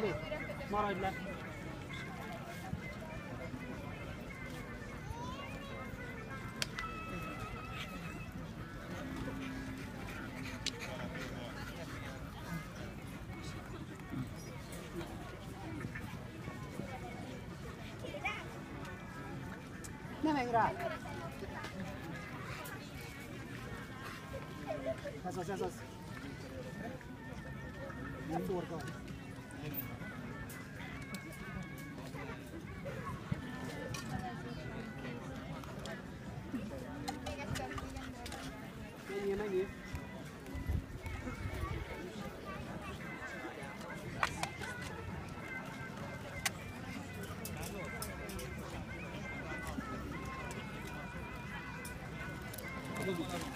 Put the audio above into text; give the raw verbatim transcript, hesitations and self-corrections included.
Zoli, maradj le! Ne menj rá! Ez az, ez az. Nem forgalom. Menjél, menjél. Thank you.